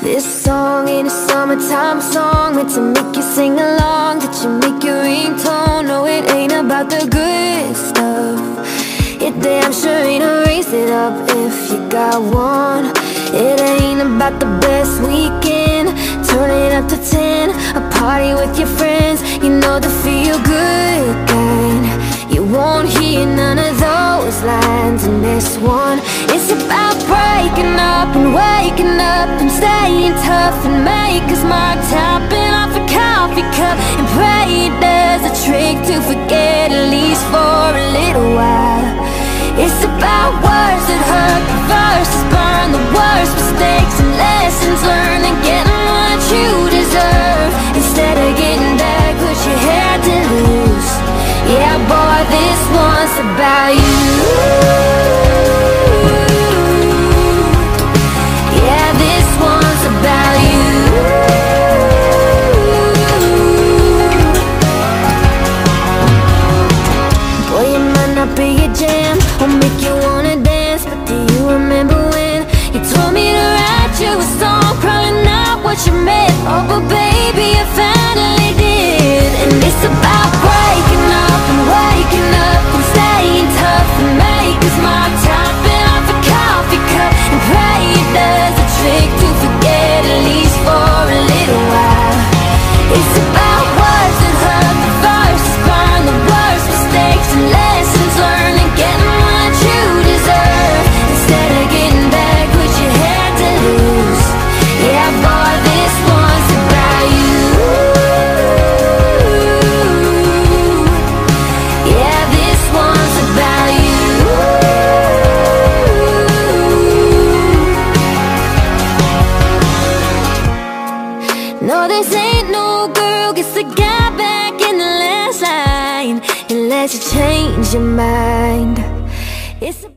This song ain't a summertime song meant to make you sing along, that you make your ringtone. No, it ain't about the good stuff. It damn sure ain't a raise it up if you got one. It ain't about the best weekend, turn it up to 10, a party with your friends. You know the feel good kind. You won't hear none of those lines in this one. It's about breaking up and waking up and staying tough and make a smile, tapping off a coffee cup and pray it does a trick to forget, at least for a little while. It's about words that hurt, the verses burn, the worst mistakes and lessons learned, and getting what you deserve instead of getting back what you had to lose. Yeah, boy, this one's about you. Yeah, this one's about you. Boy, it might not be a jam or make you wanna dance, but do you remember when you told me to write you a song? Probably not what you meant, oh, but baby, I finally did. And it's about breaking up and waking up and staying tough and make a smile, tapping off a coffee cup and pray it does a trick to forget, at least for a little while. It's about words that hurt, the verses burn, the worst mistakes and lessons learned, and getting what you deserve instead of getting back what you had to lose. Yeah, boy, this one's about you. Yeah, this one's about you. No, this ain't no girl gets the guy back in the last line unless you change your mind. It's